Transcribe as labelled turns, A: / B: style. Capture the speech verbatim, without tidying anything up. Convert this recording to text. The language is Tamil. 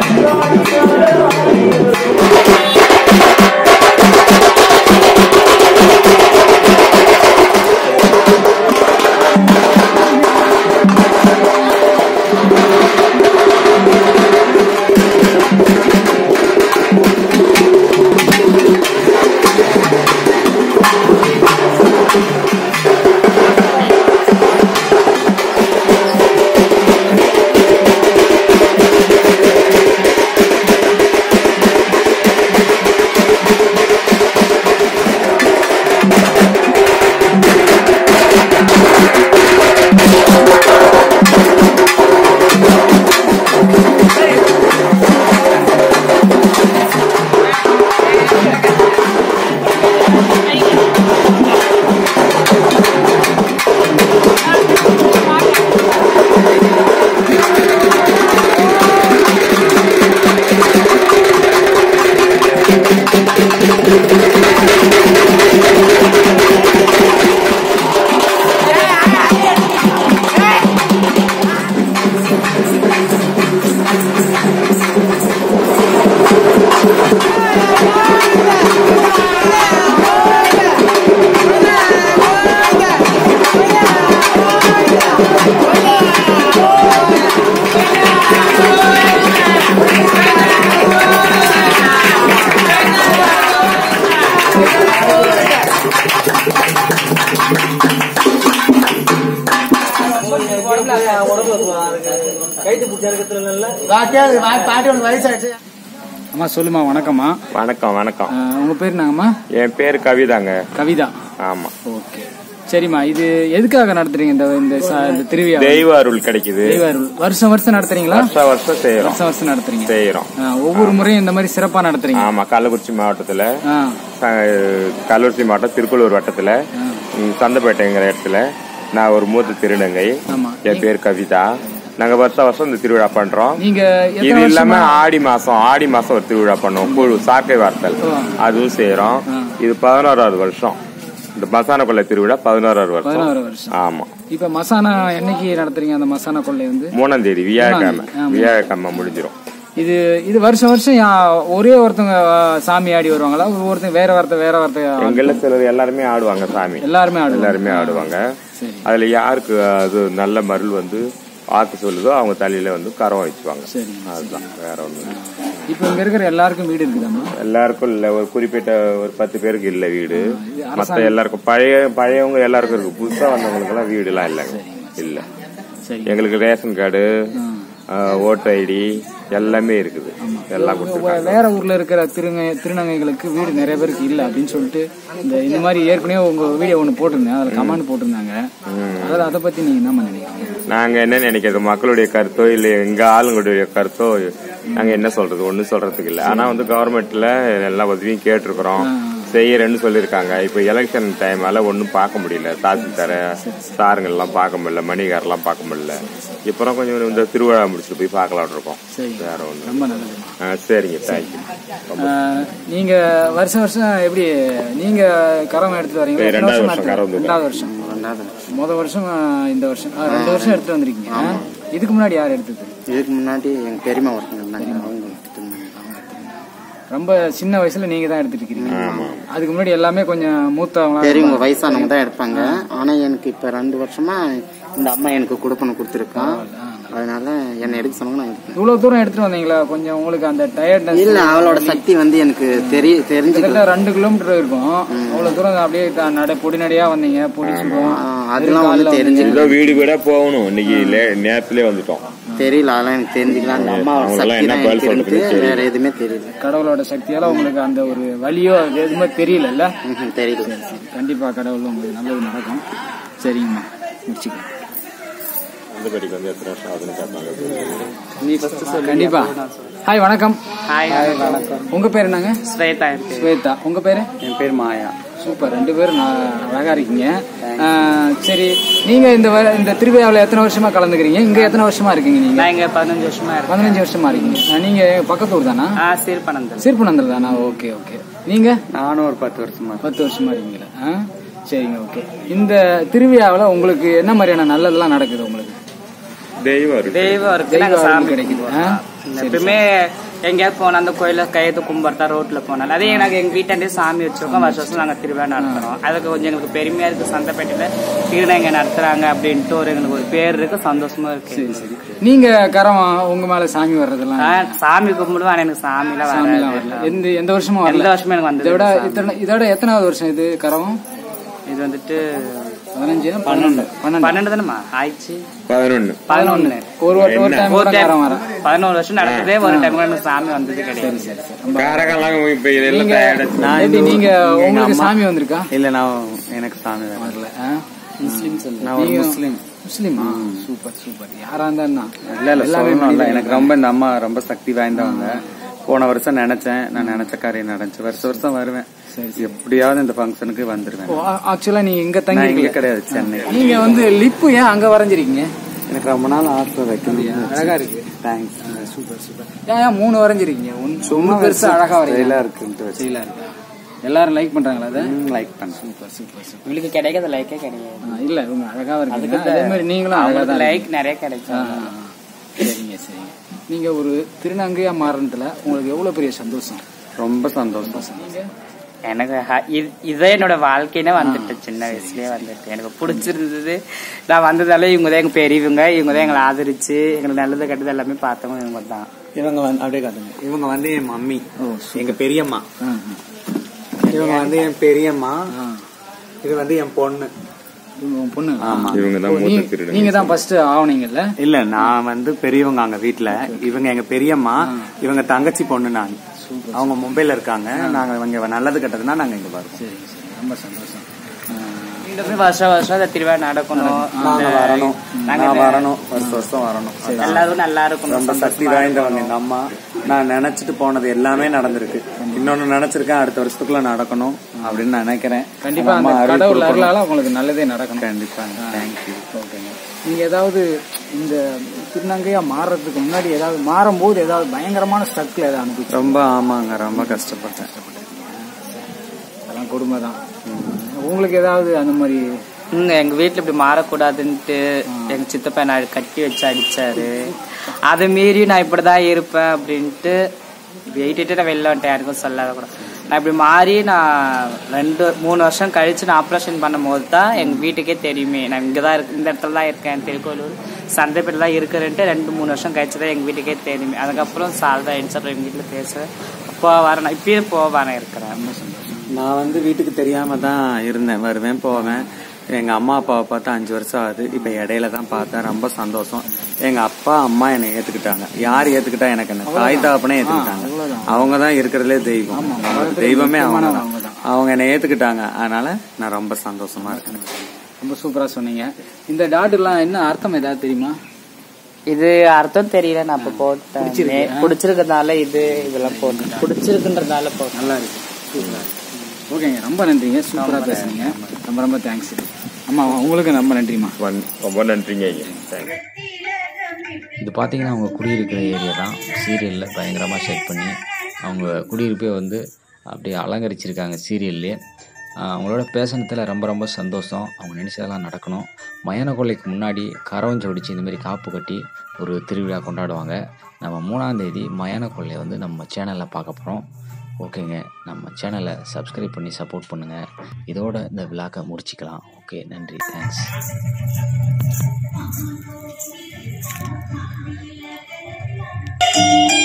A: அம்மா சொல்லுமா. வணக்கம்மா.
B: வணக்கம் வணக்கம்.
A: உங்க பேர் என்னங்கம்மா?
B: என் பேர் கவிதாங்க.
A: கவிதா.
B: ஆமா.
A: ஓகே சரிம்மா. இது எதுக்காக நடத்துறீங்க இந்த இந்த திருவிழா?
B: தெய்வ அருள் கிடைக்குது.
A: தெய்வ அருள் வருஷம் வருஷம் நடத்துறீங்களா?
B: வருஷம் வருஷம் செய்யறோம்.
A: வருஷம் வருஷம் நடத்துறீங்க.
B: செய்யறோம்.
A: ஒவ்வொரு முறையும் இந்த மாதிரி சிறப்பா நடத்துறீங்க?
B: ஆமா. கள்ளக்குறிச்சி மாவட்டத்துல, கள்ளக்குறிச்சி மாவட்டம் திருக்குளூர் வட்டத்துல, சந்தப்பேட்டைங்கிற இடத்துல நான் ஒரு மூத்த திருநங்கை. என் பேர் கவிதா. நாங்க வருஷம் வருஷம் இந்த திருவிழா பண்றோம். இது இல்லாம ஆடி மாசம் ஆடி மாசம் ஒரு திருவிழா பண்ணுவோம். குழு சாக்கை வார்த்தல் அதுவும் செய்யறோம். இது பதினோராவது வருஷம். இந்த மசானா கொள்ளை திருவிழா பதினோராவது வருஷம். ஆமா.
A: இப்ப மசானா என்னைக்கு நடத்துறீங்க? அந்த மசானா கொள்ளை வந்து மூணாம்
B: தேதி வியாழக்கிழமை. வியாழக்கிழமை முடிஞ்சிடும்.
A: இது இது வருஷம் வருஷம் ஒரே ஒருத்தவங்க சாமி ஆடி வருவாங்களா? ஒருத்தங்க வேற வார்த்தை வேற வார்த்தை?
B: எங்கள சிலர் எல்லாருமே ஆடுவாங்க சாமி.
A: எல்லாருமே ஆடு
B: எல்லாருமே ஆடுவாங்க. அதுல யாருக்கு அது நல்ல மருள் வந்து ஆக்கு சொல்லுதோ அவங்க தலையில வந்து கரம் வச்சுவாங்க. அதுதான், வேற ஒண்ணு.
A: இப்ப இங்க இருக்கிற எல்லாருக்கும் வீடு இருக்குதாமா?
B: எல்லாருக்கும் இல்ல, ஒரு குறிப்பிட்ட ஒரு பத்து பேருக்கு இல்ல வீடு. மத்த எல்லாருக்கும் பழைய பழையவங்க எல்லாருக்கும் இருக்கு. புதுசா வந்தவங்களுக்கு எல்லாம் வீடு எல்லாம் இல்லங்க. இல்ல, எங்களுக்கு ரேஷன் கார்டு, ஓட்டு ஐடி எல்லாமே இருக்குது. எல்லாம் கொடுத்துருக்காங்க.
A: வேற ஊர்ல இருக்கிற திருநங்கை திருநங்கைகளுக்கு வீடு நிறைய பேருக்கு இல்ல அப்படின்னு சொல்லிட்டு இந்த இந்த மாதிரி ஏற்கனவே உங்க வீடியோ ஒண்ணு போட்டிருந்தேன். அதுல கமெண்ட் போட்டிருந்தாங்க. அதாவது அதை பத்தி நீங்க என்ன நினைக்கிறீங்க?
B: நாங்க என்ன நினைக்கிறது, மக்களுடைய கருத்தோ இல்ல எங்க ஆளுங்களுடைய கருத்தோ நாங்க என்ன சொல்றது, ஒண்ணு சொல்றதுக்கு இல்ல. ஆனா வந்து கவர்மெண்ட்ல எல்லா உதவியும் கேட்டிருக்கிறோம், செய்யறேன்னு சொல்லிருக்காங்க. இப்ப எலெக்ஷன் டைமால ஒன்னும் பார்க்க முடியல. தாசில்தார சாருங்க எல்லாம் பார்க்க முடியல, மணிகார் எல்லாம் பார்க்க முடியல. இப்பறம் கொஞ்சம் இந்த திருவிழா முடிச்சுட்டு போய் பார்க்கலாம் இருக்கோம். வேற ஒண்ணு. ரொம்ப நல்லது. சரிங்க, தேங்க்யூ.
A: நீங்க வருஷம் வருஷம் எப்படி நீங்க கரம் எடுத்துட்டு வரீங்க?
B: ரெண்டாவது வருஷம் கரம்.
A: ரெண்டாவது வருஷம். முதல் வருஷம் இந்த வருஷம் ரெண்டு வருஷம் எடுத்துட்டு வந்திருக்கீங்க. இதுக்கு முன்னாடி யார் எடுத்தது?
C: இதுக்கு முன்னாடி எங்க பெரியமா ஒருத்தங்க.
A: ரொம்ப சின்ன வயசுல நீங்க தான் எடுத்துட்டு இருக்கீங்க. அதுக்கு முன்னாடி எல்லாமே கொஞ்சம் மூத்தவங்க
C: பெரியவங்க வயசானவங்க தான் எடுப்பாங்க. ஆனா எனக்கு இப்ப ரெண்டு வருஷமா இந்த அம்மா எனக்கு கொடுப்பணும் கொடுத்துருக்கான். அதனால என்ன எடுக்க சொன்னாங்க.
A: இவ்வளவு தூரம் எடுத்துட்டு வந்தீங்களா? கொஞ்சம் உங்களுக்கு அந்த டயர்ட்னஸ்
C: இல்ல, அவளோட சக்தி வந்து எனக்கு தெரிய தெரிஞ்சு
A: ரெண்டு கிலோமீட்டர் இருக்கும். அவ்வளவு தூரம் அப்படியே நடை பொடி நடையா வந்தீங்க. பொடி சுடும்
C: அதெல்லாம் வந்து தெரிஞ்சு
B: வீடு வீடா போகணும். இன்னைக்கு நேரத்திலே வந்துட்டோம்.
C: தெரியல, அதெல்லாம் எனக்கு தெரிஞ்சுக்கலாம். அந்த அம்மாவோட சக்தி வேற எதுவுமே தெரியல.
A: கடவுளோட சக்தியால உங்களுக்கு அந்த ஒரு வலியோ எதுவுமே தெரியல.
C: தெரியல.
A: கண்டிப்பா கடவுள் உங்களுக்கு நல்லது நடக்கும். சரிங்கம்மா, முடிச்சுக்கலாம். கண்டிப்பா. ஹாய், வணக்கம். உங்க பேர் என்னங்க?
D: ஸ்வேதா.
A: ஸ்வேதா. உங்க பேரு?
D: என் பேர் மாயா.
A: சூப்பர், ரெண்டு பேரும் அழகா இருக்கீங்க. சரி, நீங்க இந்த இந்த திருவிழாவில் எத்தனை வருஷமா கலந்துக்கிறீங்க? இங்க எத்தனை வருஷமா இருக்கீங்க நீங்க?
D: இங்க பதினஞ்சு வருஷமா
A: பதினஞ்சு வருஷமா இருக்கீங்க. நீங்க பக்கத்தூர் தானா?
D: சீர்பனந்தல்.
A: சீர்பனந்தல் தானா? Okay okay. நீங்க?
D: நானும் ஒரு பத்து வருஷமா
A: பத்து வருஷமா இருக்கீங்களா? சரிங்க, ஓகே. இந்த திருவிழாவில் உங்களுக்கு என்ன மாதிரியான நல்லதெல்லாம் நடக்குது உங்களுக்கு?
B: தெய்வம் இருக்கு
D: தெய்வம் இருக்கு நாங்க சாமி கிடைக்குது எப்பவுமே எங்கேயாவது போனா அந்த கோயில கையெழுத்து கும்பிடுறதா ரோட்ல போனாலும் அதே எனக்கு எங்க வீட்டாண்டே சாமி வச்சிருக்கோம் வருஷம் வருஷம் நாங்க திருவிழா நடத்துறோம் அதுக்கு கொஞ்சம் எங்களுக்கு பெருமையா இருக்கு சந்தைப்பேட்டையில திருவிழா இங்க நடத்துறாங்க அப்படின்ட்டு ஒரு எங்களுக்கு ஒரு பேர் இருக்கு சந்தோஷமா இருக்கு.
A: சரி சரி. நீங்க கரம் உங்க மேல சாமி வர்றதெல்லாம்
D: சாமி கும்பிடுவேன் எனக்கு சாமி எல்லாம் வரல
A: எந்த எந்த வருஷமும்
D: எந்த வருஷமும் எனக்கு வந்து
A: இதோட இத்தனை இதோட எத்தனாவது வருஷம் இது கரம்
D: இது வந்துட்டு
A: பதினஞ்சு பன்னெண்டு
D: பன்னெண்டு தானேமா ஆயிடுச்சு
B: பதினொன்னு
D: பதினொன்னு
A: ஒரு ஒரு டைம் ஒரு டைம் வர
D: பதினோரு வருஷம் நடக்குதே ஒரு டைம் சாமி வந்தது கிடையாது.
A: நீங்க உங்களுக்கு சாமி வந்திருக்கா?
D: இல்ல நான் எனக்கு சாமி வரல. முஸ்லிம்ஸ் நான் ஒரு முஸ்லிம்.
A: முஸ்லிமா? Super super. யாரா இருந்தா
D: இல்ல இல்ல சொல்லணும் இல்ல எனக்கு ரொம்ப இந்த அம்மா ரொம்ப சக்தி வாய்ந்தவங்க. போன வருஷம் நினைச்சேன் நான் நினைச்ச காரியம் நடந்துச்சு. வருஷம் வருஷம் வருவேன் எப்படியாவது இந்த ஃபங்க்ஷனுக்கு வந்துருவேன்.
A: ஆக்சுவலா நீங்க இங்க தங்கி
D: இங்க கிடையாது சென்னை.
A: நீங்க வந்து லிப்பு ஏன் அங்க வரைஞ்சிருக்கீங்க?
D: எனக்கு ரொம்ப நாள் ஆசை வைக்கணும்.
A: அழகா இருக்கு.
D: தேங்க்ஸ்.
A: Super super. ஏன் மூணு வரைஞ்சிருக்கீங்க? சும்மா பெருசா அழகா வரையில இருக்குன்ட்டு செயலா இருக்கு. எல்லாரும் லைக் பண்றாங்களா? அதை லைக் பண்ண. Super super super.
D: உங்களுக்கு கிடைக்காத லைக்கே கிடையாது.
A: இல்ல இவங்க அழகா இருக்கு. அதே மாதிரி நீங்களும் அழகா தான்
D: லைக் நிறைய கிடைக்கும்.
A: சரிங்க சரிங்க. நீங்க ஒரு திருநங்கையா மாறினதுல உங்களுக்கு எவ்வளவு பெரிய சந்தோஷம்?
D: ரொம்ப சந்தோஷம். எனக்கு இதே என்னோட வாழ்க்கையில வந்துட்டு சின்ன வயசுலயே வந்துட்டு எனக்கு பிடிச்சிருந்தது. நான் வந்ததால இவங்க தான் எங்க பெரியவங்க, இவங்க தான் எங்களை ஆதரிச்சு எங்களுக்கு நல்லது கெட்டது எல்லாமே பார்த்தவங்க இவங்க தான். இவங்க வந்து அப்படியே காட்டுங்க. இவங்க வந்து என் மம்மி, எங்க பெரியம்மா. இவங்க வந்து என் பெரியம்மா, இது வந்து என் பொண்ணு.
A: பொண்ணு.
D: ஆமா.
A: நீங்க தான் ஃபர்ஸ்ட் ஆவணீங்கல்ல?
D: இல்ல நான் வந்து பெரியவங்க அங்க வீட்டுல. இவங்க எங்க பெரியம்மா, இவங்க தங்கச்சி பொண்ணு. நான் அவங்க மும்பைல இருக்காங்க. நாங்க இவங்க நல்லது கெட்டதுன்னா நாங்க இங்க வரோம்.
A: சரி சரி. ரொம்ப சந்தோஷம்.
D: வருஷம் வருஷம் அந்த திருவிழா நடக்கணும். நாங்க வரணும். நாங்க வரணும். வருஷம் வருஷம் வரணும். எல்லாரும் நல்லா இருக்கும். ரொம்ப சக்தி வாய்ந்தவங்க எங்க அம்மா. நான் நினைச்சிட்டு போனது எல்லாமே நடந்திருக்கு. இன்னொன்னு நினைச்சிருக்கேன் அடுத்த வருஷத்துக்குள்ள நடக்கணும் அப்படின்னு நினைக்கிறேன்.
A: கண்டிப்பா கடவுள் அருளால உங்களுக்கு நல்லதே நடக்கணும்.
D: கண்டிப்பா. தேங்க்யூ. ஓகேங்க.
A: நீங்க ஏதாவது இந்த திருநங்கையா மாறுறதுக்கு முன்னாடி ஏதாவது மாறும் போது ஏதாவது பயங்கரமான ஸ்ட்ரகிள் ஏதாவது அனுபவிச்சு?
D: ரொம்ப ஆமாங்க ரொம்ப கஷ்டப்பட்டேன்.
A: அதெல்லாம் கொடுமை தான். உங்களுக்கு ஏதாவது அந்த மாதிரி?
D: எங்க வீட்டுல இப்படி மாறக்கூடாதுன்ட்டு எங்க சித்தப்பா நான் கட்டி வச்சு அடிச்சாரு. அதை மீறி நான் இப்படிதான் இருப்பேன் அப்படின்ட்டு வெயிட்டு நான் வெளில வந்துட்டேன். யாருக்கும் சொல்லாத கூட நான் இப்படி மாறி நான் ரெண்டு மூணு வருஷம் கழிச்சு நான் ஆப்ரேஷன் பண்ணும் போது தான் எங்க வீட்டுக்கே தெரியுமே நான் இங்கதான் இருக்கு, இந்த இடத்துல தான் இருக்கேன், திருக்கோளூர் சந்தைப்பேட்டில் தான் இருக்கிறேன்ட்டு ரெண்டு மூணு வருஷம் கழிச்சு தான் எங்க வீட்டுக்கே தெரியுமே. அதுக்கப்புறம் சால்தான் ஆயிடுச்சு. எங்க வீட்டுல பேச போவார நான் இப்பயும் போவான இருக்கிறேன். ரொம்ப சந்தோஷம். நான் வந்து வீட்டுக்கு தெரியாம தான் இருந்தேன். வருவேன் போவேன். எங்க அம்மா அப்பாவை பார்த்து அஞ்சு வருஷம் ஆகுது. இப்ப இடையில தான் பார்த்தேன். ரொம்ப சந்தோஷம். எங்க அப்பா அம்மா என்னை ஏத்துக்கிட்டாங்க. யார் ஏத்துக்கிட்டா எனக்கு என்ன, தாய் தாப்பனே ஏத்துக்கிட்டாங்க. அவங்கதான் இருக்கிறதுலே தெய்வம். தெய்வமே அவங்க தான். அவங்க என்னை ஏத்துக்கிட்டாங்க. அதனால நான் ரொம்ப சந்தோஷமா இருக்கேன்.
A: ரொம்ப சூப்பரா சொன்னீங்க. இந்த டாட் எல்லாம் என்ன அர்த்தம் ஏதாவது தெரியுமா?
D: இது அர்த்தம் தெரியல. நான் இப்ப போட்டேன். பிடிச்சிருக்கிறதுனால இது இதெல்லாம் போட்டு பிடிச்சிருக்குன்றதுனால போட்டு நல்லா இருக்கு.
A: ஓகேங்க. ரொம்ப நன்றிங்க. சூப்பரா பேசுறீங்க. ரொம்ப ரொம்ப தேங்க்ஸ். அம்மா உங்களுக்கு ரொம்ப நன்றிமா.
B: ரொம்ப நன்றிங்க.
E: இது பார்த்தீங்கன்னா அவங்க குடியிருக்கிற ஏரியா தான். சீரியலில் பயங்கரமாக செட் பண்ணி அவங்க குடியிருப்பே வந்து அப்படியே அலங்கரிச்சிருக்காங்க சீரியல்லே. அவங்களோட பேசினத்தில் ரொம்ப ரொம்ப சந்தோஷம். அவங்க நினைச்சதெல்லாம் நடக்கணும். மயான கொள்ளைக்கு முன்னாடி கரவம் ஜோடிச்சு இந்தமாரி காப்பு கட்டி ஒரு திருவிழா கொண்டாடுவாங்க. நம்ம மூணாம் தேதி மயான கொள்ளையை வந்து நம்ம சேனலில் பார்க்க போகிறோம். ஓகேங்க. நம்ம சேனலை சப்ஸ்கிரைப் பண்ணி சப்போர்ட் பண்ணுங்கள். இதோட இந்த விழாக்கை முடிச்சிக்கலாம். ஓகே, நன்றி, தேங்க்ஸ்.